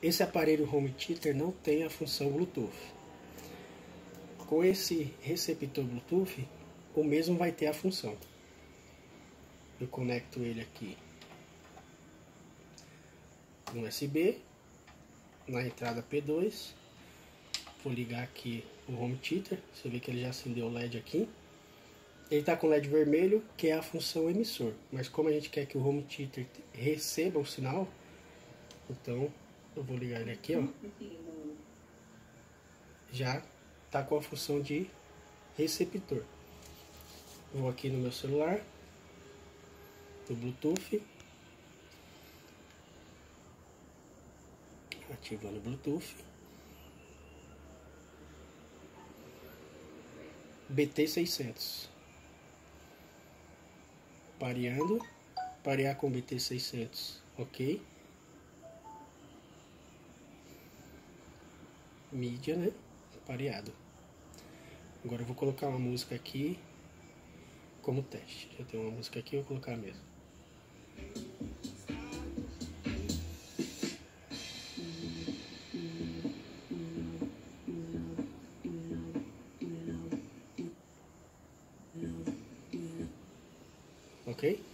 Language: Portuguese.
esse aparelho home theater não tem a função Bluetooth. Com esse receptor Bluetooth, o mesmo vai ter a função. Eu conecto ele aqui no USB, na entrada P2. Vou ligar aqui o home theater. Você vê que ele já acendeu o LED aqui. Ele está com LED vermelho, que é a função emissor. Mas como a gente quer que o home theater receba o sinal, então eu vou ligar ele aqui, ó. Já está com a função de receptor. Vou aqui no meu celular, no Bluetooth, ativando o Bluetooth, BT600, pareando, parear com BT600, ok, mídia, né, pareado. Agora eu vou colocar uma música aqui como teste. Já tem uma música aqui, eu vou colocar mesmo. Ok?